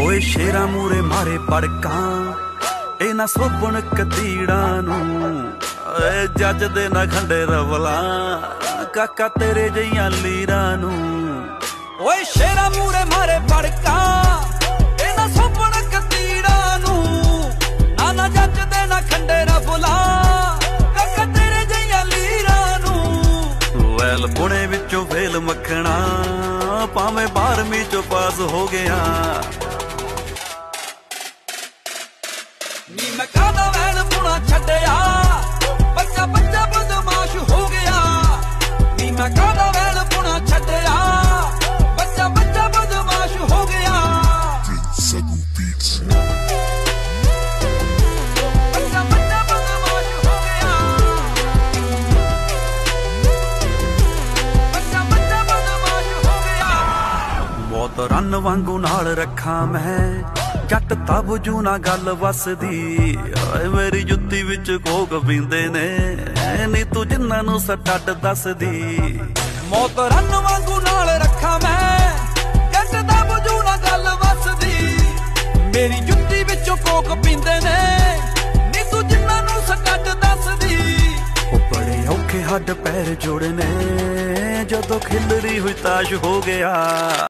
ओए शेरा मूरे मारे पड़का ए ना सोपन कतीड़ा नू जज दे ना खंडे रवला काका तेरे जइयां लीरा नू। ओए शेरा मूरे मारे पड़का ए ना सोपन कतीड़ा नू ना जज दे ना खंडे रवला काका तेरे जइयां लीरा नू। वैल पुणे विचों वेल मखना भावें 12वीं चों पास हो गया नी मैं कादा वैन पुणा छड्डिया बच्चा बच्चा बदमाश हो गया नी मैं कादा वैन पुणा छड्डिया बच्चा बच्चा बदमाश हो गया। बच्चा बच्चा बदमाश हो गया बच्चा बच्चा बदमाश हो गया। बहुत रन वांगू नाल रखा मैं जट तबजू ना गल वसदी मेरी जुत्ती विच कोक पींदे ने नी तू जिन्हां नूं सटड दसदी। मौत रन वांगू नाल रखा मैं जट तबजू ना गल वसदी मेरी जुत्ती विच कोक पींदे ने नी तू जिन्हां नूं सटड दसदी। ओ बड़े औखे हड्ड पैर जोड़ने जदों खिलरी हुई ताश हो गया।